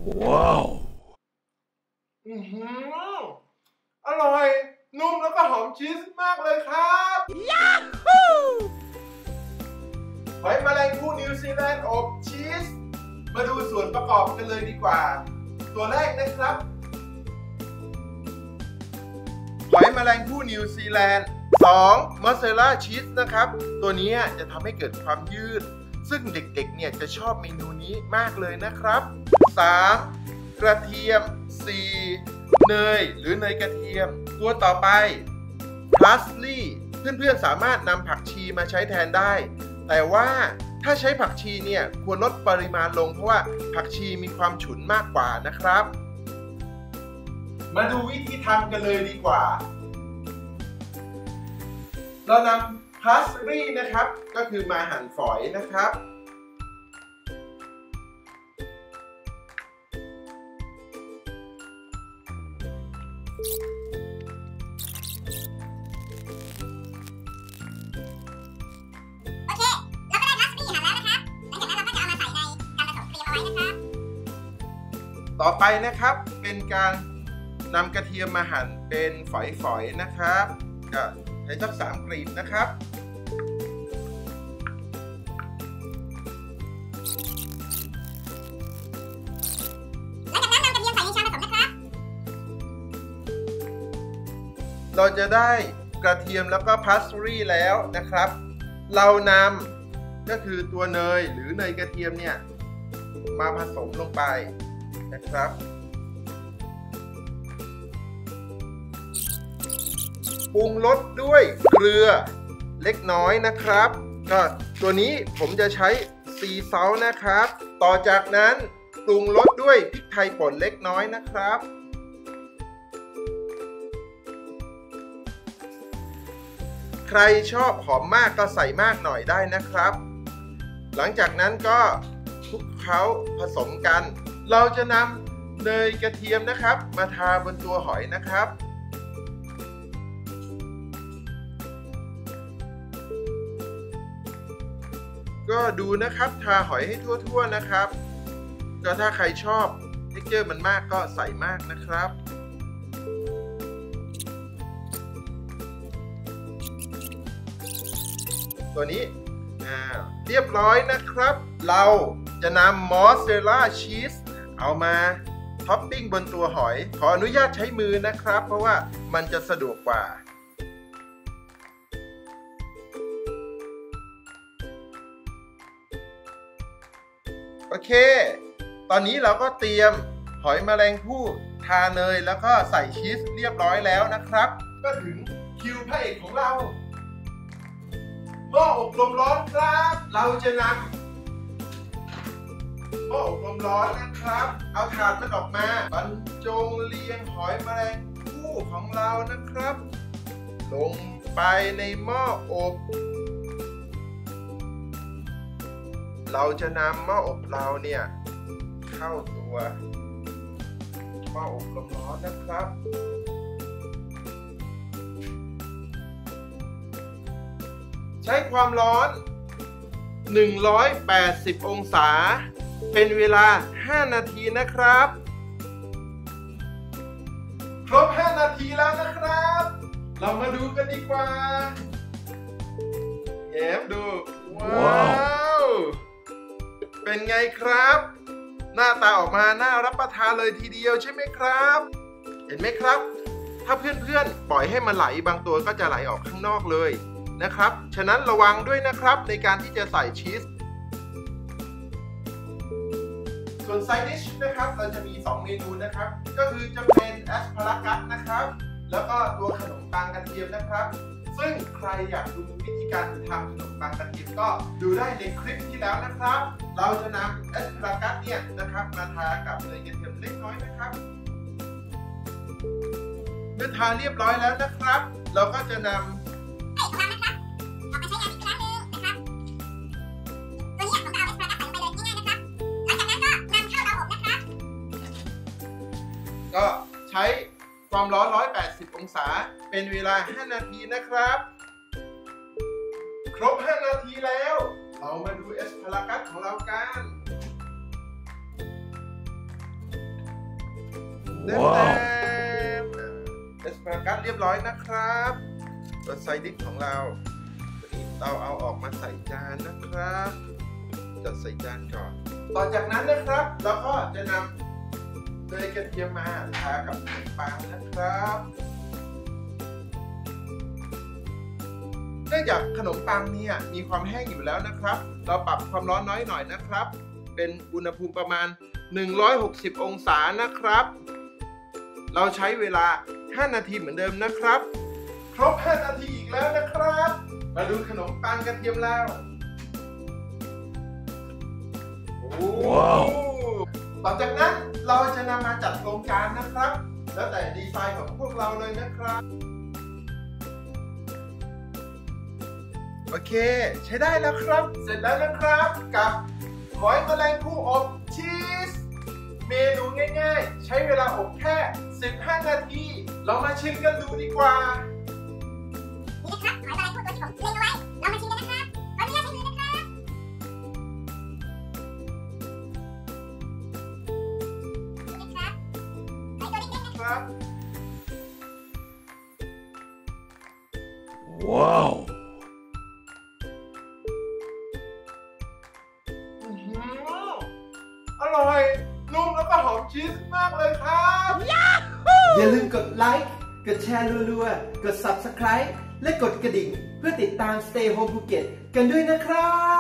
ว้าวอร่อยนุ่มแล้วก็หอมชีสมากเลยครับยาฮูหอยแมลงภู่นิวซีแลนด์อบชีสมาดูส่วนประกอบกันเลยดีกว่าตัวแรกนะครับหอยแมลงภู่นิวซีแลนด์2มอสซาเรลล่าชีสนะครับตัวนี้จะทำให้เกิดความยืดซึ่งเด็กๆเนี่ยจะชอบเมนูนี้มากเลยนะครับ3กระเทียม4เนยหรือเนยกระเทียมตัวต่อไปพาสลีย์เพื่อนๆสามารถนำผักชีมาใช้แทนได้แต่ว่าถ้าใช้ผักชีเนี่ยควรลดปริมาณลงเพราะว่าผักชีมีความฉุนมากกว่านะครับมาดูวิธีทำกันเลยดีกว่าเรานำพาสลีย์นะครับก็คือมาหั่นฝอยนะครับต่อไปนะครับเป็นการนำกระเทียมมาหั่นเป็นฝอยๆนะครับก็ใช้สัก3 กลีบนะครับเราจะได้กระเทียมแล้วก็พาสลีย์แล้วนะครับเรานำก็คือตัวเนยหรือเนยกระเทียมเนี่ยมาผสมลงไปนะครับปรุงรสด้วยเกลือเล็กน้อยนะครับก็ตัวนี้ผมจะใช้ซีซอลนะครับต่อจากนั้นปรุงรสด้วยพริกไทยป่นเล็กน้อยนะครับใครชอบหอมมากก็ใส่มากหน่อยได้นะครับหลังจากนั้นก็คลุกเคล้าผสมกันเราจะนำเนยกระเทียมนะครับมาทาบนตัวหอยนะครับก็ดูนะครับทาหอยให้ทั่วๆนะครับก็ถ้าใครชอบเท็กเจอร์มันมากก็ใส่มากนะครับตัวนี้เรียบร้อยนะครับเราจะนำมอสซาเรลล่าชีสเอามาท็อปปิ้งบนตัวหอยขออนุญาตใช้มือนะครับเพราะว่ามันจะสะดวกกว่าโอเคตอนนี้เราก็เตรียมหอยแมลงภู่ทาเนยแล้วก็ใส่ชีสเรียบร้อยแล้วนะครับก็ถึงคิวพระเอกของเราหม้ออบลมร้อนครับเราจะนำหม้ออบลมร้อนนะครับเอาถาดมันออกมาบรรจงเรียงหอยแมลงภู่ของเรานะครับลงไปในหม้ออบเราจะนำหม้ออบเราเนี่ยเข้าตัวหม้ออบลมร้อนนะครับใช้ความร้อน180องศาเป็นเวลา5นาทีนะครับครบ5นาทีแล้วนะครับเรามาดูกันดีกว่าแอบดูว้าวเป็นไงครับหน้าตาออกมาน่ารับประทานเลยทีเดียวใช่ไหมครับเห็นไหมครับถ้าเพื่อนๆปล่อยให้มันไหลบางตัวก็จะไหลออกข้างนอกเลยนะครับฉะนั้นระวังด้วยนะครับในการที่จะใส่ชีสส่วนไซดิชนะครับเราจะมี2เมนูนะครับก็คือจะเป็นแอสพารากัสนะครับแล้วก็ตัวขนมปังกระเทียมนะครับซึ่งใครอยากดูวิธีการทำขนมปังกระเทียมก็ดูได้ในคลิปที่แล้วนะครับเราจะนำแอสพารากัสเนี่ยนะครับมาทากับเนยกระเทียมเล็กน้อยนะครับเมื่อทาเรียบร้อยแล้วนะครับเราก็จะนำก็ใช้ความร้อน180องศาเป็นเวลา5นาทีนะครับครบ5นาทีแล้วเรามาดูแอสพารากัสของเรากันเต็มเอสพารากัสเรียบร้อยนะครับตัวไซดิชของเราเอาออกมาใส่จานนะครับจัดใส่จานก่อนต่อจากนั้นนะครับเราก็จะนำเนยกระเทียมมาทากับขนมปังนะครับเนื่องจากขนมปังเนี่ยมีความแห้งอยู่แล้วนะครับเราปรับความร้อนน้อยหน่อยนะครับเป็นอุณหภูมิประมาณ160องศานะครับเราใช้เวลา5นาทีเหมือนเดิมนะครับครบ5นาทีอีกแล้วนะครับมาดูขนมปังกระเทียมแล้วว้าวต่อจากนั้นเราจะนำมาจัดลงจานนะครับแล้วแต่ดีไซน์ของพวกเราเลยนะครับโอเคใช้ได้แล้วครับเสร็จแล้วนะครับกับหอยแมลงภู่อบชีสเมนูง่ายๆใช้เวลาอบแค่15นาทีเรามาชิมกันดูดีกว่านี่นะครับหอยแมลงภู่ตัวที่ผมเล็งเอาไว้เรามาชิมกันนะครับขออนุญาตใช้มือนะครับนี่ครับหอยตัวเล็กๆนะครับว้าวอร่อยนุ่มแล้วก็หอมชีสมากเลยครับอย่าลืมกดไลค์กดแชร์รัวๆกด Subscribe และกดกระดิ่งเพื่อติดตาม Stay Home Phuket กันด้วยนะครับ